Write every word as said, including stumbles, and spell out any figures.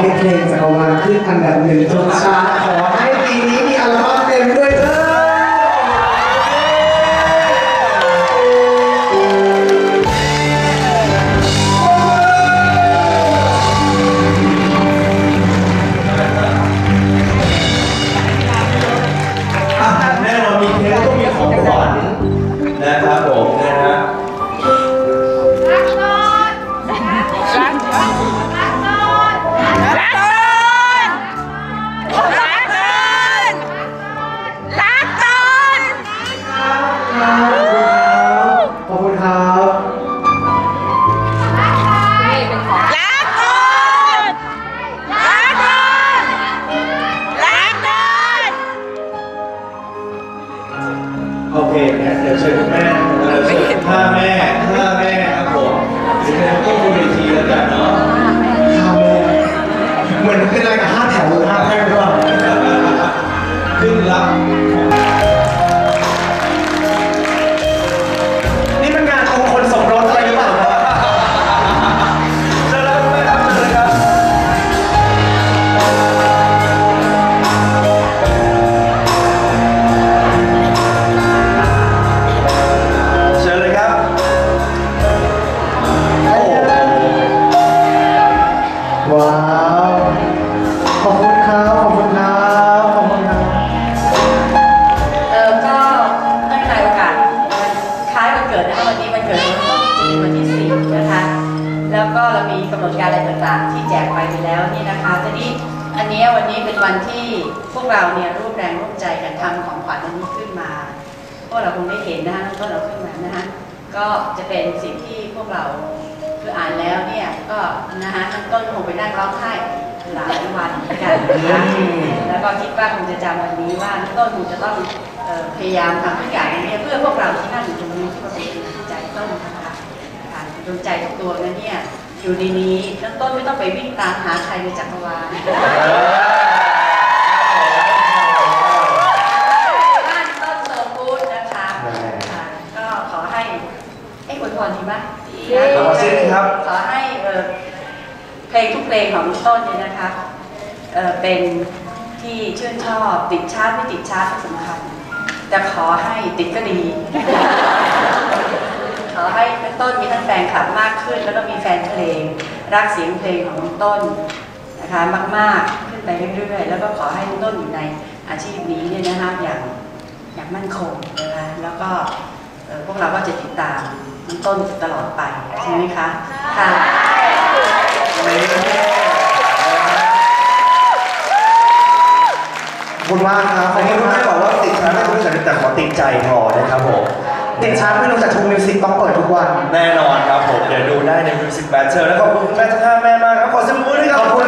ให้เพลงจักรวาลขึ้นอันดับหนึ่งทุกชาติขอให้ปีนี้มีอัลบั้มเต็มด้วยเถอะแน่นอนมีเพลงต้องมีของขวัญนะครับผมนะฮะรักนอนรักรักนอนรักนอนรักนอนรักนอนรักนอนขอบคุณครับรักนอนรักนอนรักนอนโอเคงั้นเดี๋ยวเชิญคุณแม่เราเชิญห้าแม่ห้าแม่ครับผมเดี๋ยวต้องบนเวทีแล้วกันเนาะห้าแม่เหมือนเป็นอะไรกับห้าแถวหรือห้าแพร่งหรือเปล่าขึ้นรับนี่มันงานมงคลสมรสอะไรหรือเปล่าครับเชิญเลยคุณแม่ครับเชิญเลยครับเชิญเลยครับโอ้ว้าวขอบคุณครับขอบคุณครับขอบคุณครับเออก็เนื่องในโอกาสคล้ายวันเกิดนะคะวันนี้วันเกิดของต้นจริงวันที่สี่นะคะแล้วก็เรามีกำหนดการอะไรต่างๆที่แจกไปไปแล้วนี่นะคะทีนี้อันนี้วันนี้เป็นวันที่พวกเราเนี่ยร่วมแรงร่วมใจกันทำของขวัญอันนี้ขึ้นมาพวกเราคงได้เห็นนะคะต้นเราขึ้นมานะคะก็จะเป็นสิ่งที่พวกเราคืออ่านแล้วเนี่ยก็นะคะต้นคงไปนั่งร้องไห้หลายวันเหมือนกันนะคะแล้วก็คิดว่าคงจะจำวันนี้ว่าต้นคงจะต้องพยายามทำทุกอย่างนี้เพื่อพวกเราที่นั่งอยู่ตรงนี้ที่มาเป็นดวงใจต้นนะคะดวงใจทุกตัวนั้นเนี่ยอยู่ในนี้ต้นไม่ต้องไปวิ่งตามหาใครในจักรวาลบ้านต้นโซฟูดนะคะก็ขอให้ไอ้คนพรดีไหมขอเชิญครับขอให้เพลงทุกเพลงของต้นเนี่ยนะคะเป็นที่ชื่นชอบติดชาร์ตไม่ติดชาร์ตไม่สำคัญแต่ขอให้ติดก็ดีขอให้ต้นมีทั้งแฟนคลับมากขึ้นแล้วก็มีแฟนเพลงรักเสียงเพลงของต้นนะคะมากๆขึ้นไปเรื่อยๆแล้วก็ขอให้ต้นอยู่ในอาชีพนี้เนี่ยนะคะอย่างอย่างมั่นคงนะคะแล้วก็พวกเราก็จะติดตามต้นตลอดไปใช่ไหมคะค่ะขอบคุณมากครับขอบคุณแม่บอกว่าติดชาร์ตไม่รู้จักแต่ขอติดใจพอนะครับผมติดชาร์ตไม่รู้จักทูมิวสิกต้องเปิดทุกวันแน่นอนครับผมเดี๋ยวดูได้ในมิวสิกแบทเทิลและขอบคุณคุณแม่ทั้งห้าแม่มากครับขอเสียงปรบมือให้กับ